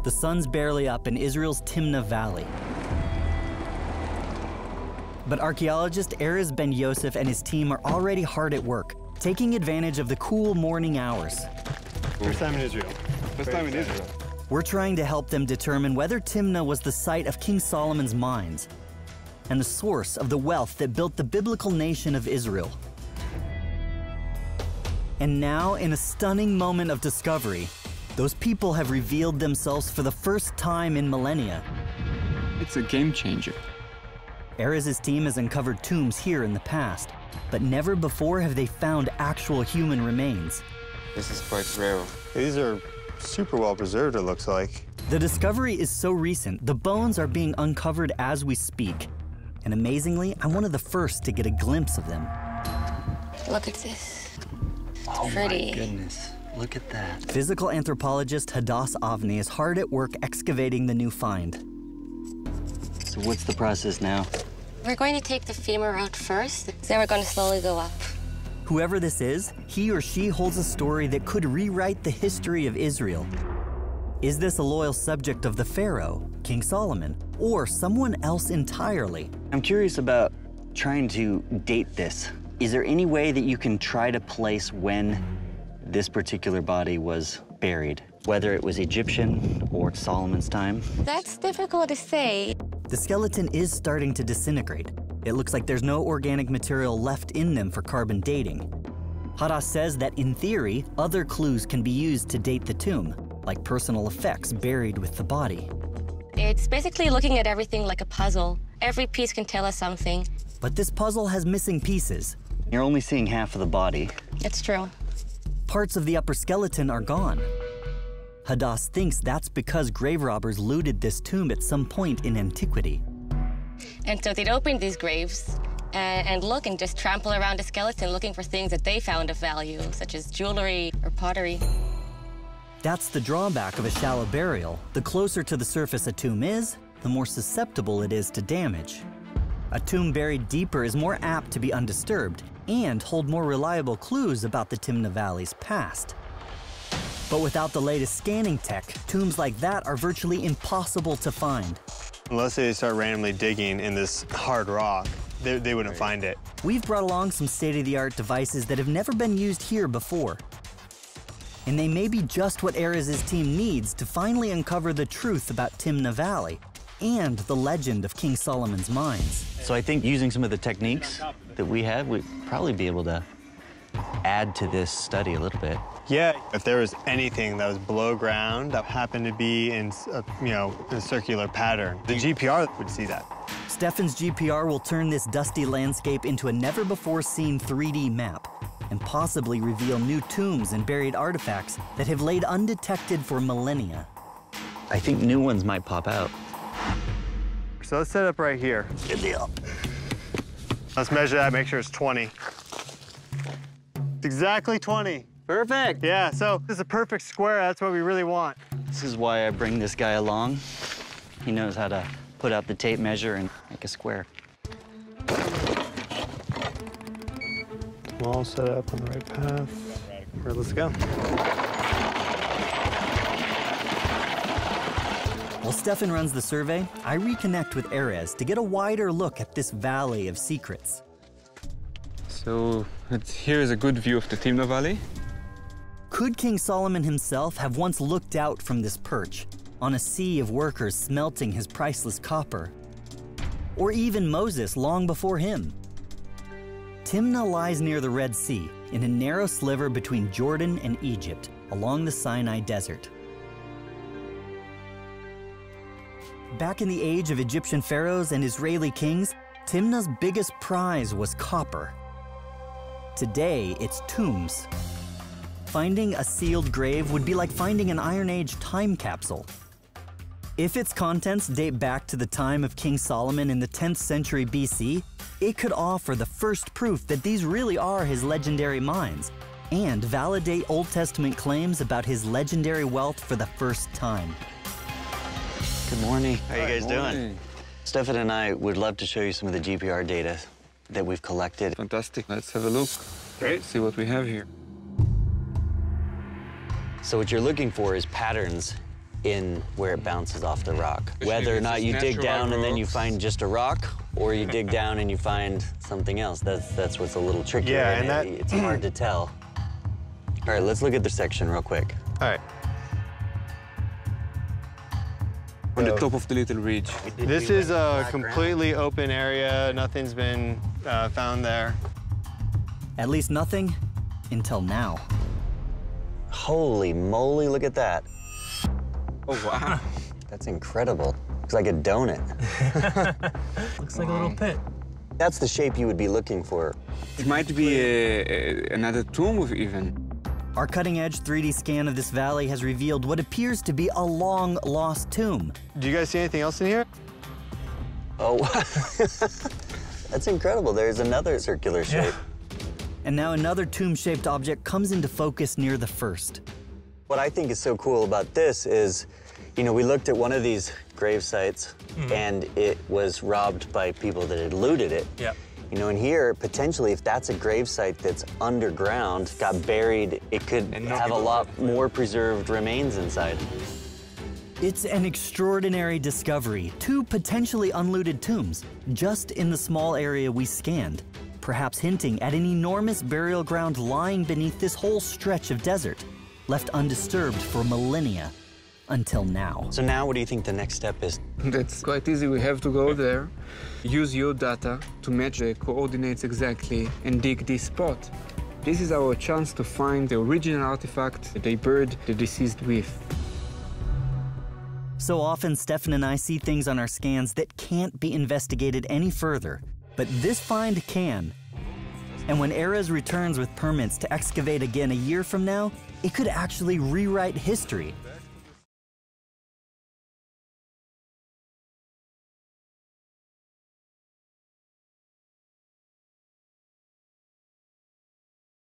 The sun's barely up in Israel's Timna Valley. But archaeologist Erez Ben Yosef and his team are already hard at work, taking advantage of the cool morning hours. First time in Israel. First time in Israel. We're trying to help them determine whether Timna was the site of King Solomon's mines and the source of the wealth that built the biblical nation of Israel. And now, in a stunning moment of discovery, those people have revealed themselves for the first time in millennia. It's a game changer. Erez's team has uncovered tombs here in the past, but never before have they found actual human remains. This is quite rare. These are super well preserved, it looks like. The discovery is so recent, the bones are being uncovered as we speak. And amazingly, I'm one of the first to get a glimpse of them. Look at this. Oh Pretty. my goodness, look at that. Physical anthropologist Hadass Avni is hard at work excavating the new find. So what's the process now? We're going to take the femur out first, then we're going to slowly go up. Whoever this is, he or she holds a story that could rewrite the history of Israel. Is this a loyal subject of the Pharaoh, King Solomon, or someone else entirely? I'm curious about trying to date this. Is there any way that you can try to place when this particular body was buried, whether it was Egyptian or Solomon's time? That's difficult to say. The skeleton is starting to disintegrate. It looks like there's no organic material left in them for carbon dating. Hadass says that in theory, other clues can be used to date the tomb, like personal effects buried with the body. It's basically looking at everything like a puzzle. Every piece can tell us something. But this puzzle has missing pieces. You're only seeing half of the body. It's true. Parts of the upper skeleton are gone. Hadass thinks that's because grave robbers looted this tomb at some point in antiquity. And so they'd open these graves and look and just trample around the skeleton looking for things that they found of value, such as jewelry or pottery. That's the drawback of a shallow burial. The closer to the surface a tomb is, the more susceptible it is to damage. A tomb buried deeper is more apt to be undisturbed and hold more reliable clues about the Timna Valley's past. But without the latest scanning tech, tombs like that are virtually impossible to find. Unless they start randomly digging in this hard rock, they wouldn't find it. We've brought along some state-of-the-art devices that have never been used here before. And they may be just what Erez's team needs to finally uncover the truth about Timna Valley and the legend of King Solomon's mines. So I think using some of the techniques that we have, we'd probably be able to add to this study a little bit. Yeah, if there was anything that was below ground that happened to be in a circular pattern, the GPR would see that. Stefan's GPR will turn this dusty landscape into a never-before-seen 3D map and possibly reveal new tombs and buried artifacts that have laid undetected for millennia. I think new ones might pop out. So let's set up right here. Good deal. Let's measure that, make sure it's 20. It's exactly 20. Perfect. Yeah, so this is a perfect square. That's what we really want. This is why I bring this guy along. He knows how to put out the tape measure and make a square. We're all set up on the right path. All right, let's go. While Stefan runs the survey, I reconnect with Erez to get a wider look at this valley of secrets. So here is a good view of the Timna Valley. Could King Solomon himself have once looked out from this perch on a sea of workers smelting his priceless copper? Or even Moses long before him? Timna lies near the Red Sea in a narrow sliver between Jordan and Egypt along the Sinai Desert. Back in the age of Egyptian pharaohs and Israeli kings, Timna's biggest prize was copper. Today, it's tombs. Finding a sealed grave would be like finding an Iron Age time capsule. If its contents date back to the time of King Solomon in the 10th century BC, it could offer the first proof that these really are his legendary mines and validate Old Testament claims about his legendary wealth for the first time. Good morning. How are you guys Morning. doing? Stefan and I would love to show you some of the GPR data that we've collected. Fantastic. Let's have a look. Great. See what we have here. So what you're looking for is patterns in where it bounces off the rock. Especially Whether or if not it's you dig natural down and then you rocks. find just a rock, or you dig down and you find something else. That's what's a little trickier. Yeah, and that- it's hard to tell. All right, let's look at the section real quick. All right. On the top of the little ridge. This is a completely open area. Nothing's been found there. At least nothing until now. Holy moly, look at that. Oh, wow. That's incredible. Looks like a donut. Looks like a little pit. That's the shape you would be looking for. It might be another tomb even. Our cutting-edge 3D scan of this valley has revealed what appears to be a long-lost tomb. Do you guys see anything else in here? Oh, that's incredible. There's another circular shape. And now another tomb-shaped object comes into focus near the first. What I think is so cool about this is, you know, we looked at one of these grave sites and it was robbed by people that had looted it. Yep. You know, and here, potentially, if that's a grave site that's underground, got buried, it could have a lot more preserved remains inside. It's an extraordinary discovery. 2 potentially unlooted tombs, just in the small area we scanned, perhaps hinting at an enormous burial ground lying beneath this whole stretch of desert, left undisturbed for millennia, until now. So now, what do you think the next step is? That's quite easy. We have to go there, use your data to match the coordinates exactly, and dig this spot. This is our chance to find the original artifact that they buried the deceased with. So often, Stefan and I see things on our scans that can't be investigated any further, but this find can. And when Erez returns with permits to excavate again a year from now, it could actually rewrite history